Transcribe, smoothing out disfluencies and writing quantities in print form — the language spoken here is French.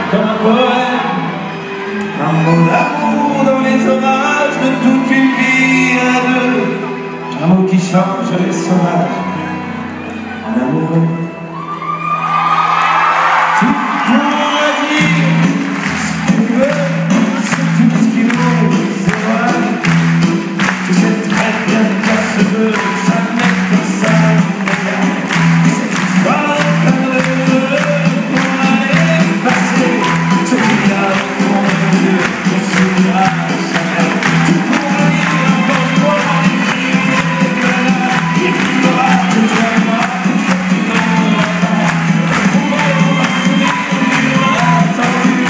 comme un poème, un mot d'amour dans les orages de toute une vie à deux, un mot qui change les sauvages en amoureux. Tu pourras dire ce que tu veux, c'est tout ce qui nous éloigne. Tu sais très bien qu'à ce veut